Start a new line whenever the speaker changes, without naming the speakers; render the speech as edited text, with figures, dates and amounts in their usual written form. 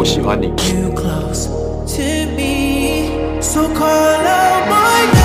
我喜欢你。
You close to me, so call out my name.